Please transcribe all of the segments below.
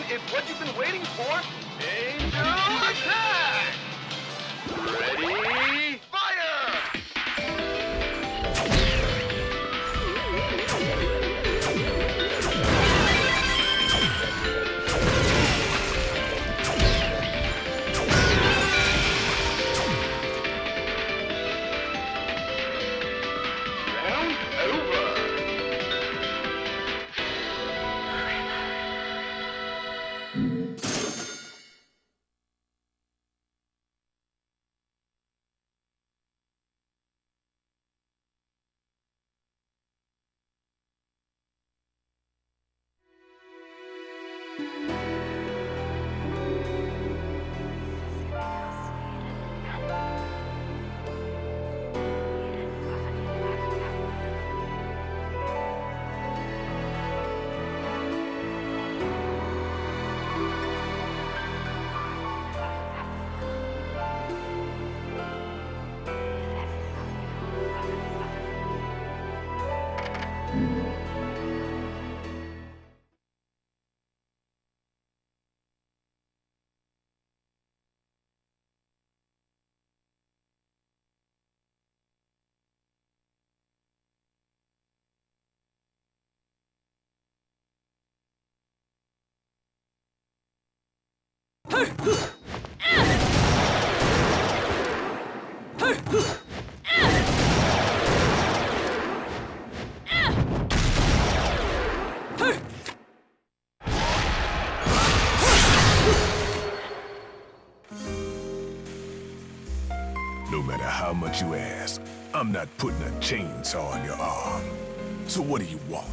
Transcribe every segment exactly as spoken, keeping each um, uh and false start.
is what you've been waiting for. Angel attack! Ready, fire! Round over. No matter how much you ask, I'm not putting a chainsaw on your arm. So what do you want?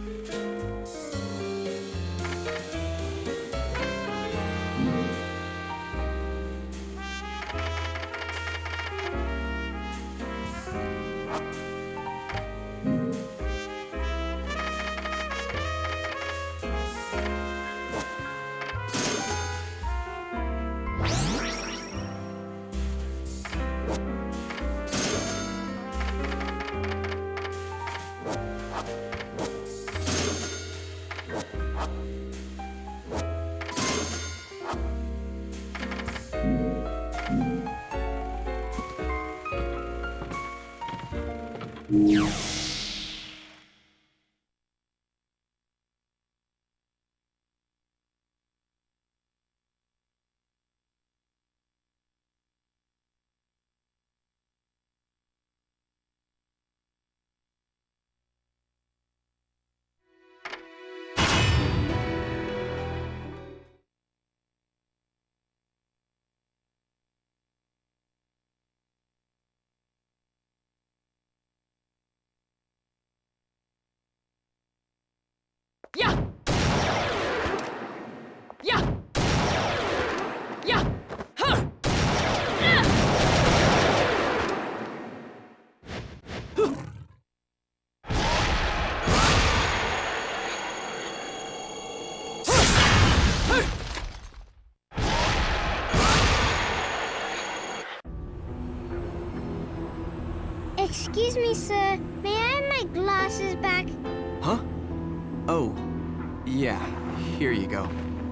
Yeah! Yeah! Yeah! Huh! Yeah! Huh. Excuse me, sir. May I have my glasses back? Huh? Oh, yeah. Here you go.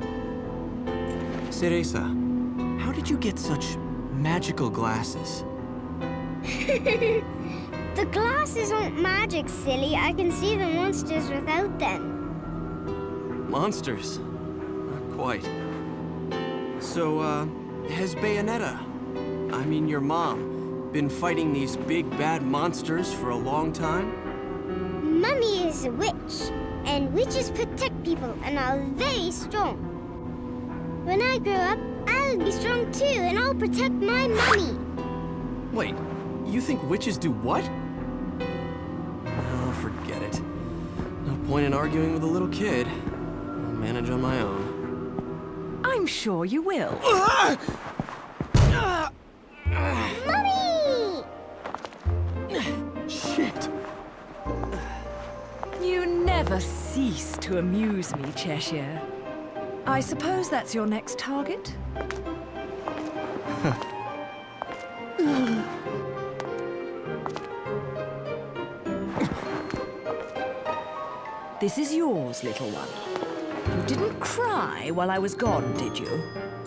Cereza, how did you get such magical glasses? The glasses aren't magic, silly. I can see the monsters without them. Monsters? Not quite. So, uh, has Bayonetta, I mean your mom, been fighting these big bad monsters for a long time? Mummy is a witch, and witches protect people and are very strong. When I grow up, I'll be strong too, and I'll protect my mummy. Wait, you think witches do what? Oh, forget it. No point in arguing with a little kid. I'll manage on my own. I'm sure you will. Mummy! Shit! You never cease to amuse me, Cheshire. I suppose that's your next target? This is yours, little one. You didn't cry while I was gone, did you?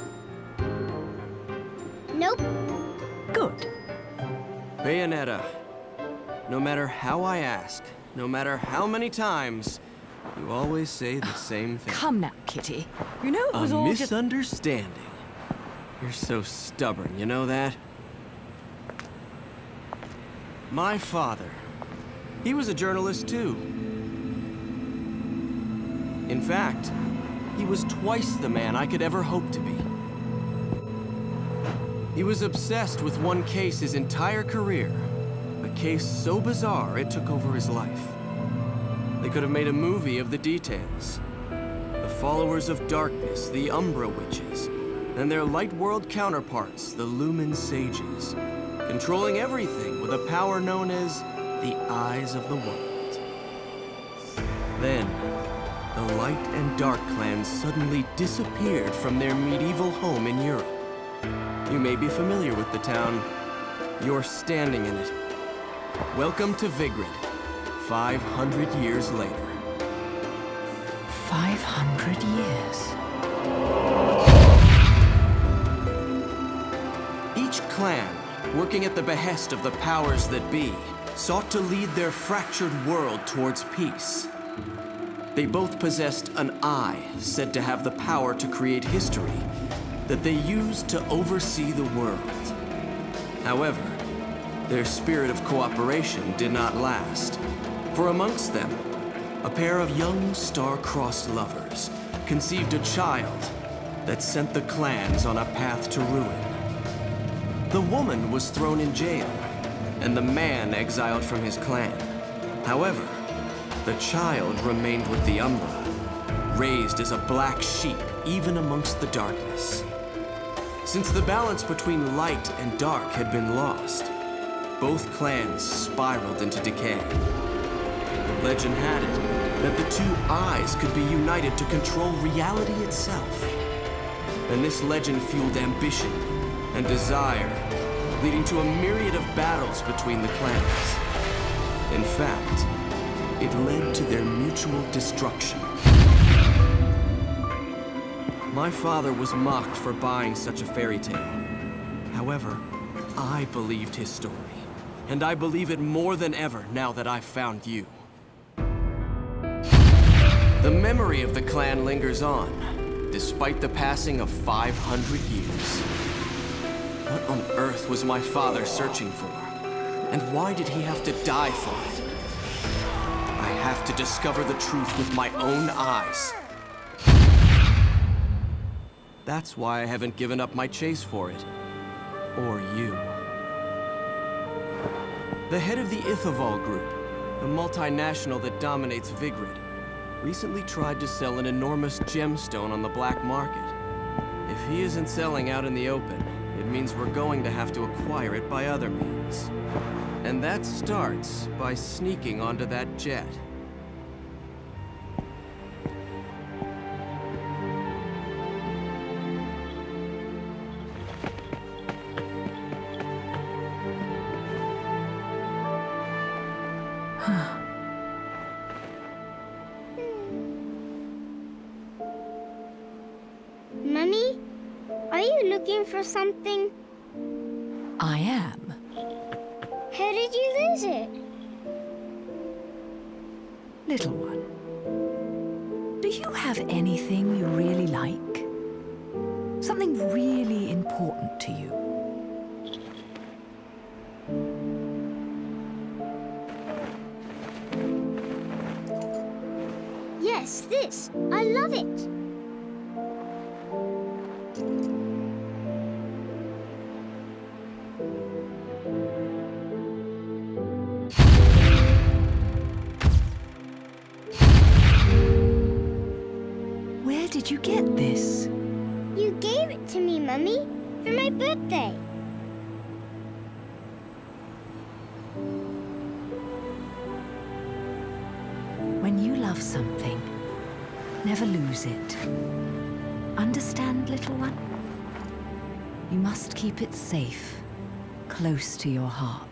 Nope. Good. Bayonetta, no matter how I ask, no matter how many times, you always say the same thing. Come now, Kitty. You know it was A all just... misunderstanding. You're so stubborn, you know that? My father, he was a journalist too. In fact, he was twice the man I could ever hope to be. He was obsessed with one case his entire career. A case so bizarre it took over his life. They could have made a movie of the details. The followers of darkness, the Umbra Witches, and their light world counterparts, the Lumen Sages, controlling everything with a power known as the Eyes of the World. Then, the Light and Dark clans suddenly disappeared from their medieval home in Europe. You may be familiar with the town. You're standing in it. Welcome to Vigrid, five hundred years later. Five hundred years. Each clan, working at the behest of the powers that be, sought to lead their fractured world towards peace. They both possessed an eye said to have the power to create history that they used to oversee the world. However, their spirit of cooperation did not last, for amongst them, a pair of young star-crossed lovers conceived a child that sent the clans on a path to ruin. The woman was thrown in jail, and the man exiled from his clan. However, the child remained with the Umbra, raised as a black sheep even amongst the darkness. Since the balance between light and dark had been lost, both clans spiraled into decay. Legend had it that the two eyes could be united to control reality itself. And this legend fueled ambition and desire, leading to a myriad of battles between the clans. In fact, it led to their mutual destruction. My father was mocked for buying such a fairy tale. However, I believed his story, and I believe it more than ever now that I've found you. The memory of the clan lingers on, despite the passing of five hundred years. What on earth was my father searching for? And why did he have to die for it? I have to discover the truth with my own eyes. That's why I haven't given up my chase for it. Or you. The head of the Ithoval Group, the multinational that dominates Vigrid, recently tried to sell an enormous gemstone on the black market. If he isn't selling out in the open, it means we're going to have to acquire it by other means. And that starts by sneaking onto that jet. Mummy, are you looking for something? I am. How did you lose it? Little one, do you have anything you really like? Something really important to you? Yes, this. I love it. Where did you get this? You gave it to me, Mummy, for my birthday. When you love something, never lose it. Understand, little one? You must keep it safe, close to your heart.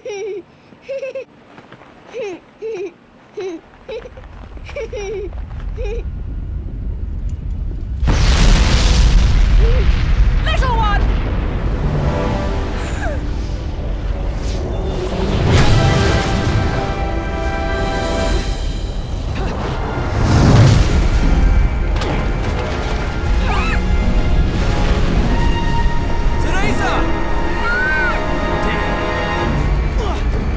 Little one! Teresa!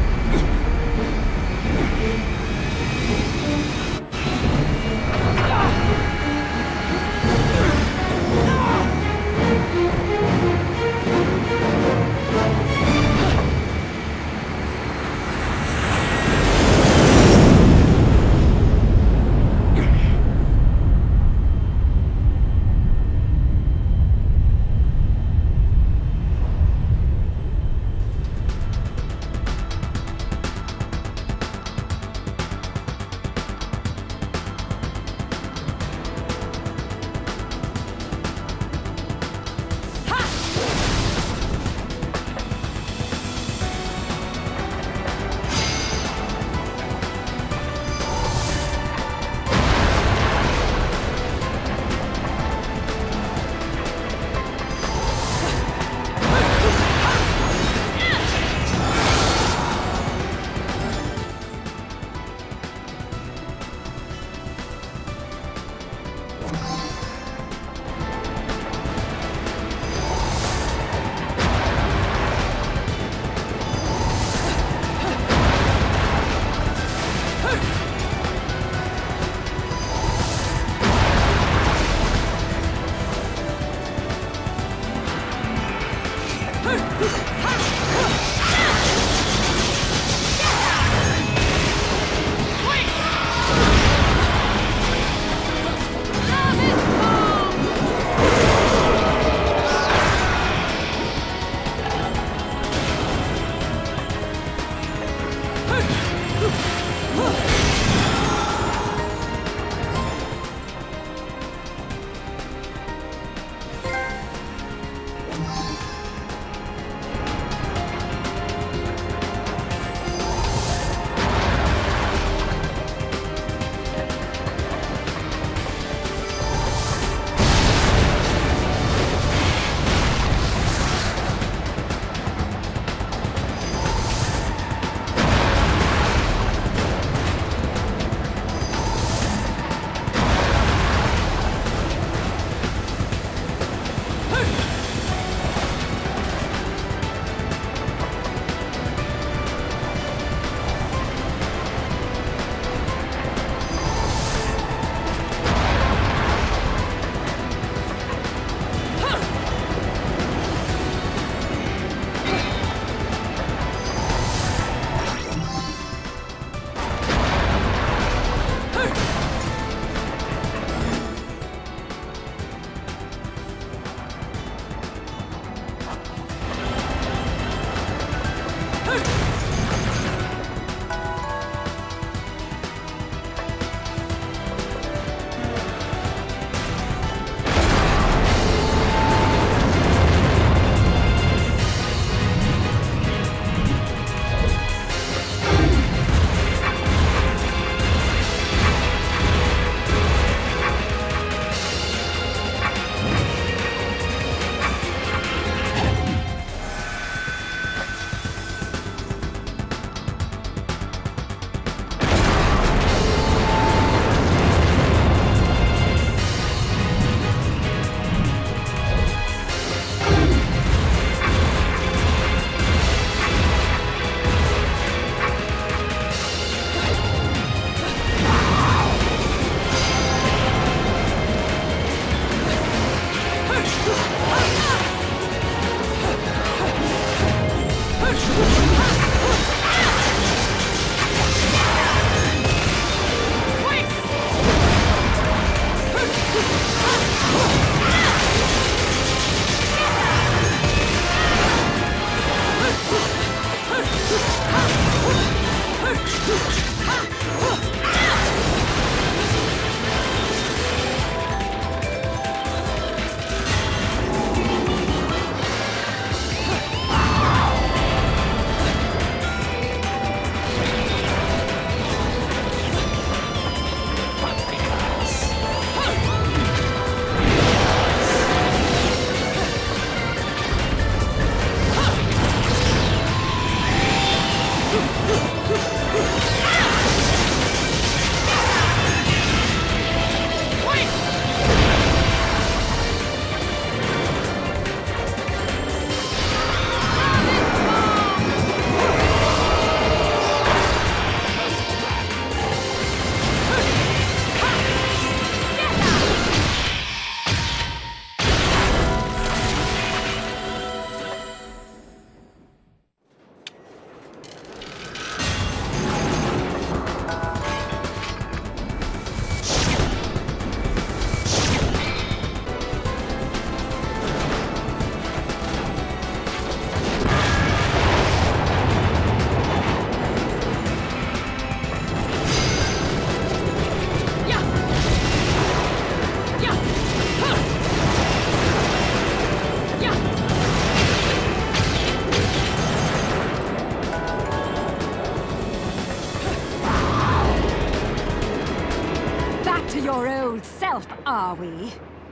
we?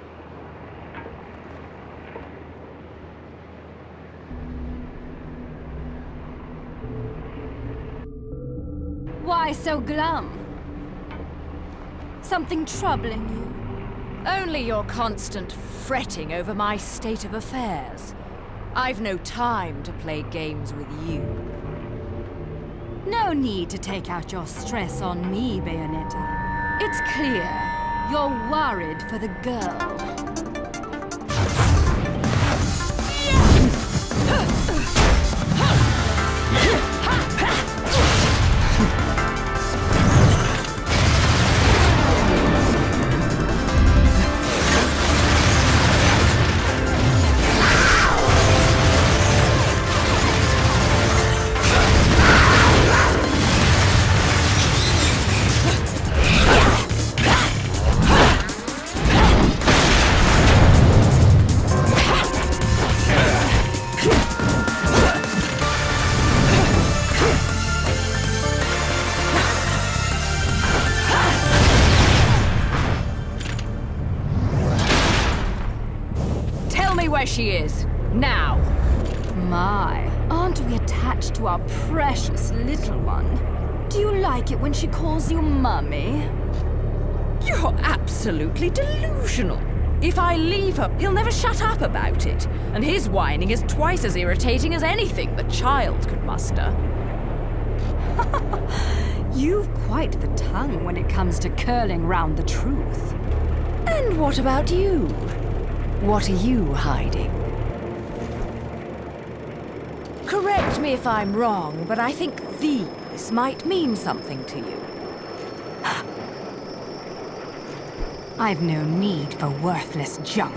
Why so glum? Something troubling you? Only your constant fretting over my state of affairs. I've no time to play games with you. No need to take out your stress on me, Bayonetta. It's clear you're worried for the girl. Where she is, now. My, aren't we attached to our precious little one? Do you like it when she calls you Mummy? You're absolutely delusional. If I leave her, he'll never shut up about it. And his whining is twice as irritating as anything the child could muster. You've quite the tongue when it comes to curling round the truth. And what about you? What are you hiding? Correct me if I'm wrong, but I think these might mean something to you. I've no need for worthless junk.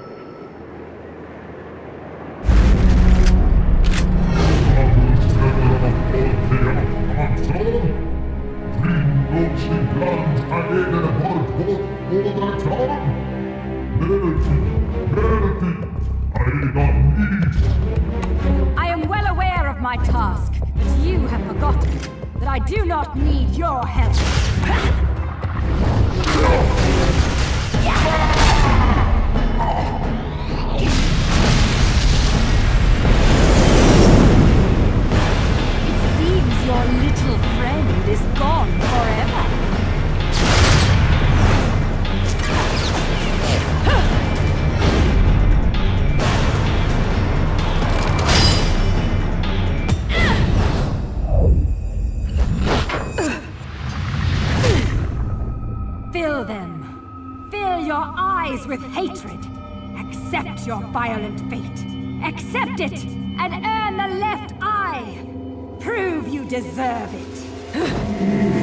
I am well aware of my task, but you have forgotten that I do not need your help. It seems your little friend is gone forever. Fill them. Fill your eyes with hatred. Accept your violent fate. Accept it and earn the left eye. Prove you deserve it.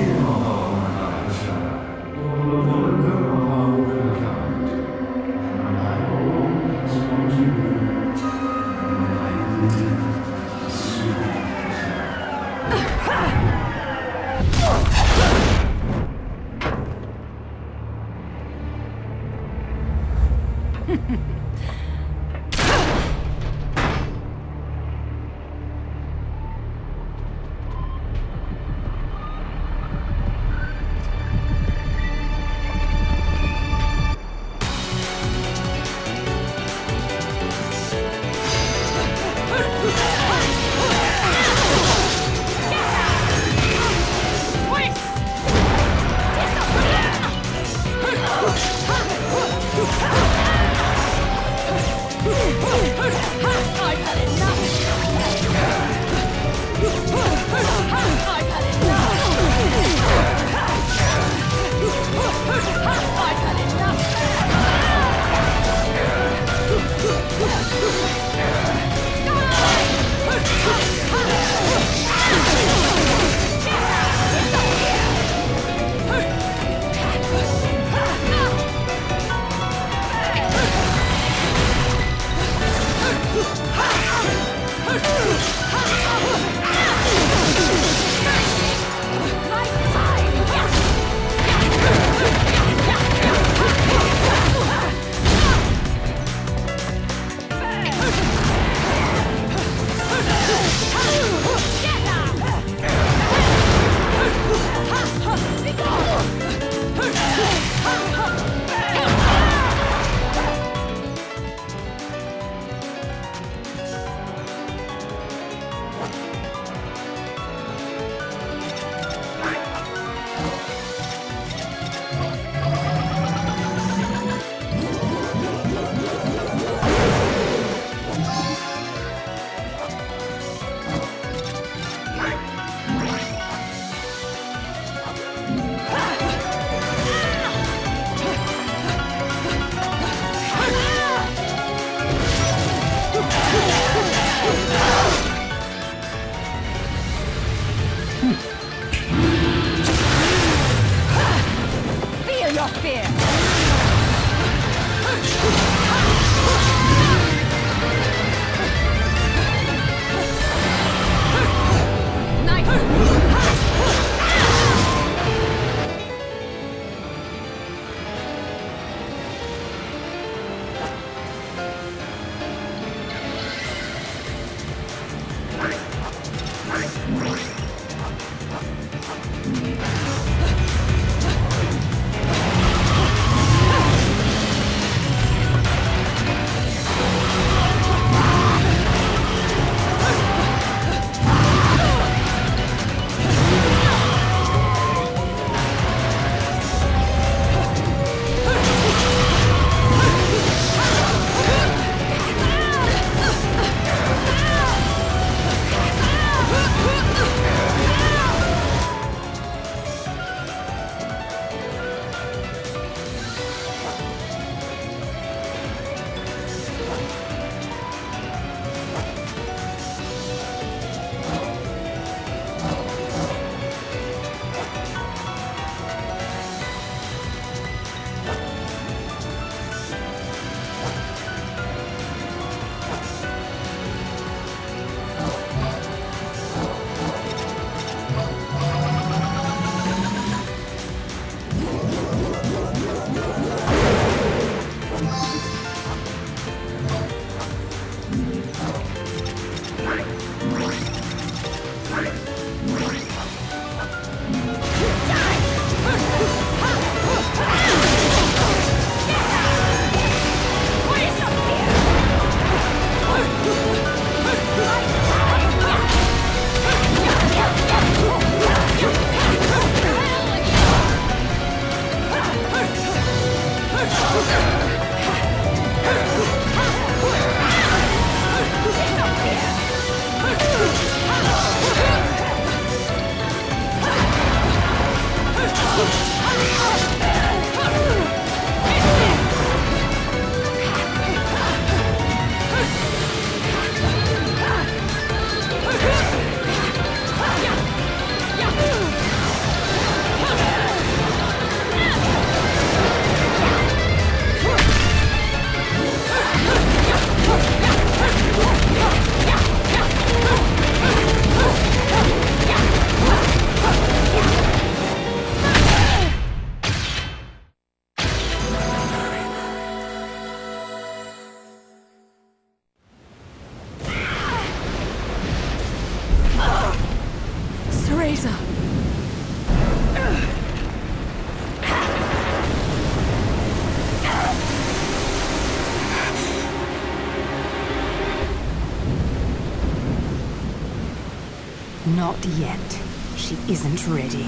Not yet. She isn't ready.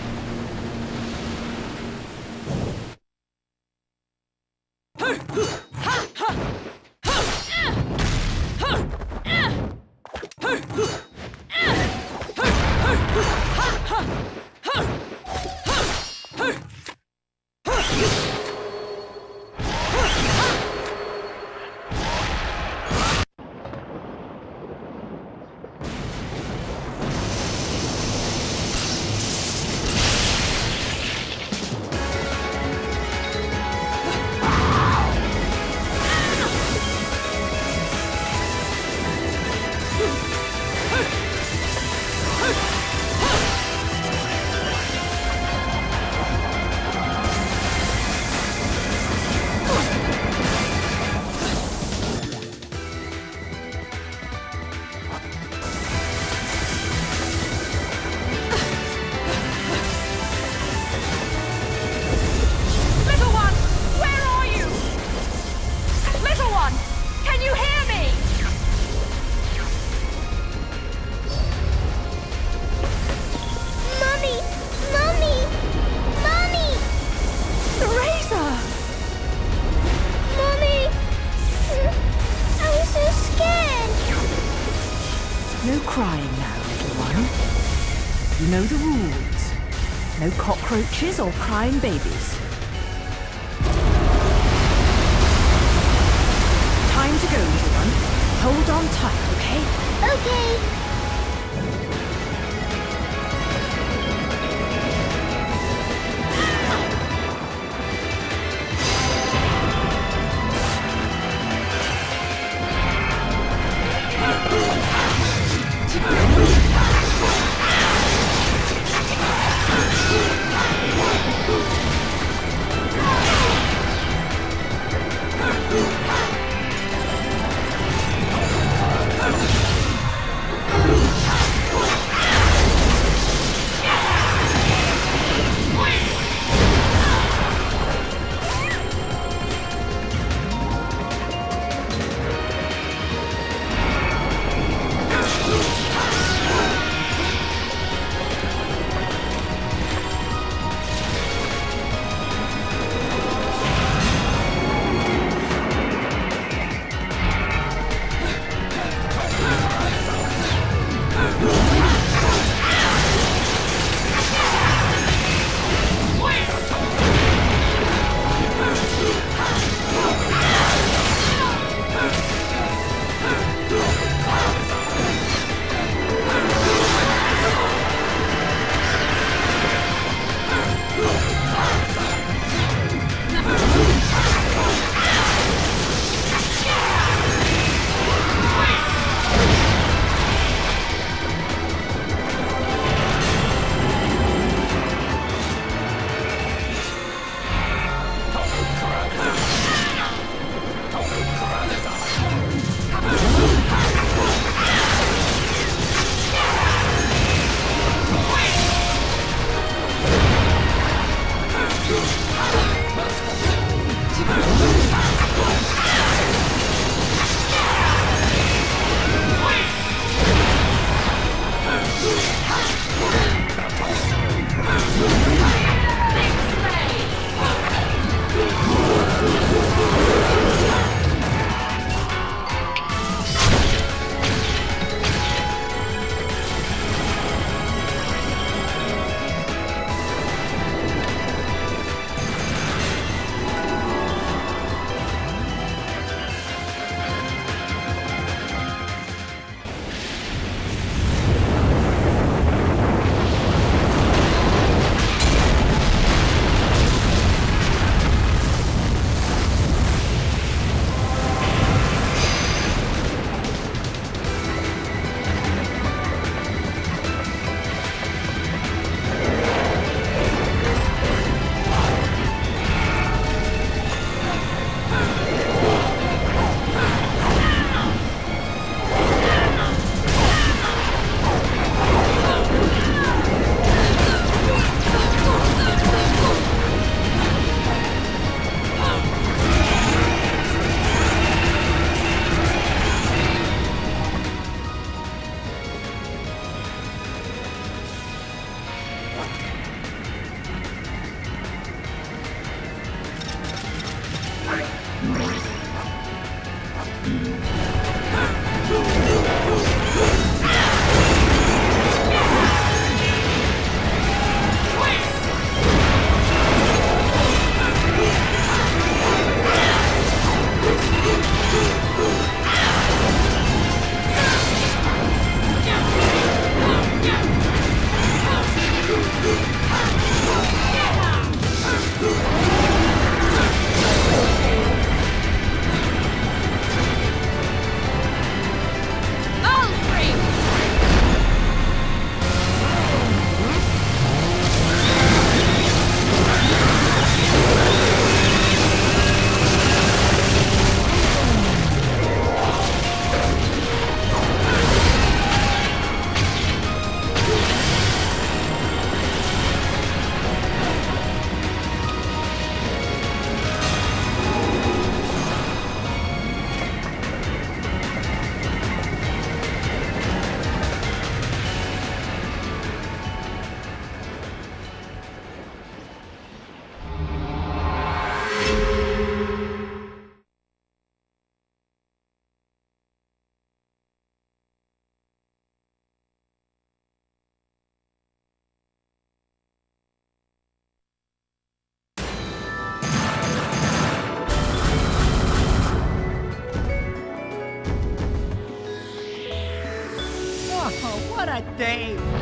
No crying now, little one. You know the rules. No cockroaches or crying babies. Time to go, little one. Hold on tight, okay? Okay. What a day!